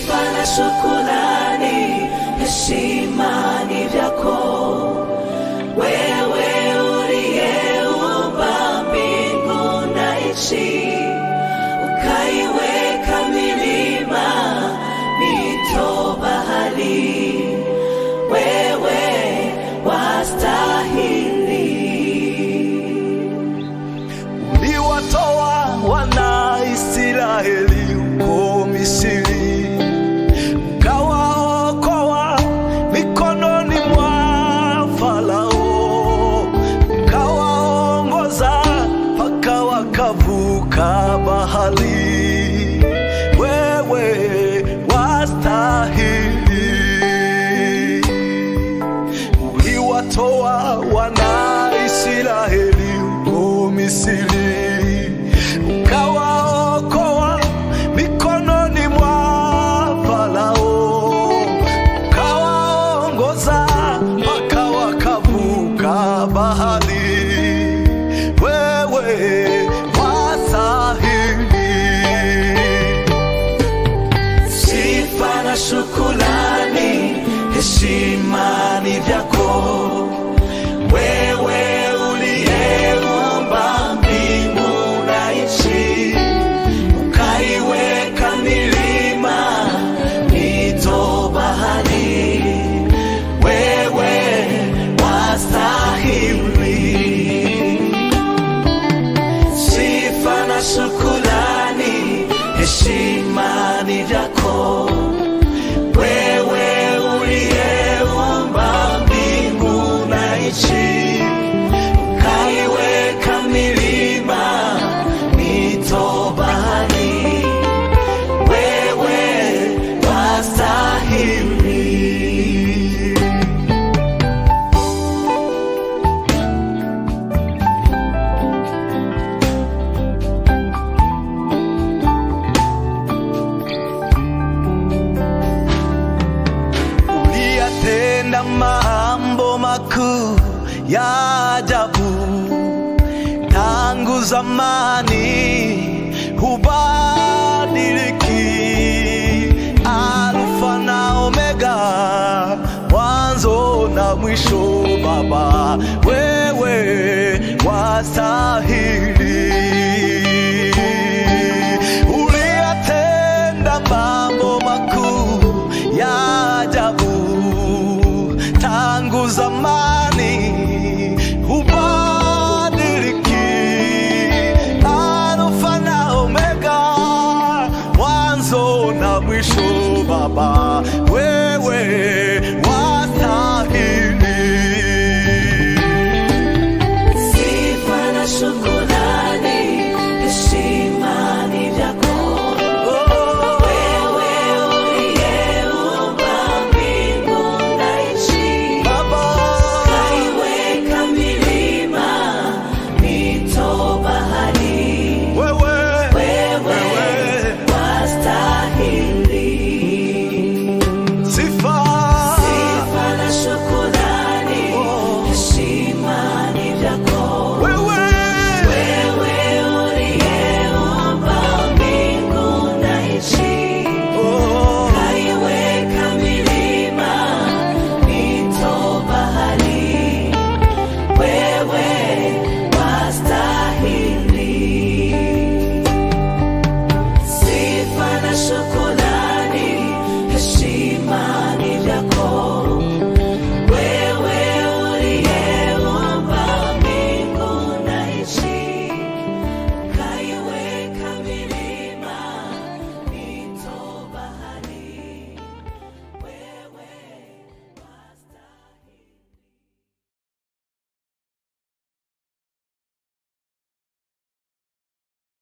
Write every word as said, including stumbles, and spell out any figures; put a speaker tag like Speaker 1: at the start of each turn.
Speaker 1: Sifa na shukrani, heshima ni vyako. Wewe uliyeumba mbingu na nchi, ukaiweka milima, mito, bahari. Wewe wastahili.
Speaker 2: Uliwatoa wana Israeli huko Misri, ukawaokoa mikononi mwa Farao, ukawaongoza mpaka wakavuka bahari. Wewe wastahili. Uliwatoa wana Israeli huko Misri, ukawaokoa mikononi mwa Farao, ukawaongoza mpaka wakavuka bahari. Wewe wastahili.
Speaker 1: Sifa na shukrani, heshima ni vyako. Wewe uliyeumba mbingu na nchi, ukaiweka milima, mito, bahari. Wewe wastahili. Sifa na shukrani, heshima ni vyako. Wewe uliyeumba mbingu na nchi, ukaiweka milima, mito, bahari. Wewe wastahili.
Speaker 2: Uliyatenda mambo makuu ya ajabu tangu zamani, hubadiliki. Alfa na Omega, mwanzo na mwisho. Baba, wewe wastahili. Uliyatenda mambo makuu ya ajabu tangu zamani, hubadiliki. Alfa na Omega, mwanzo na mwisho. Baba, wewe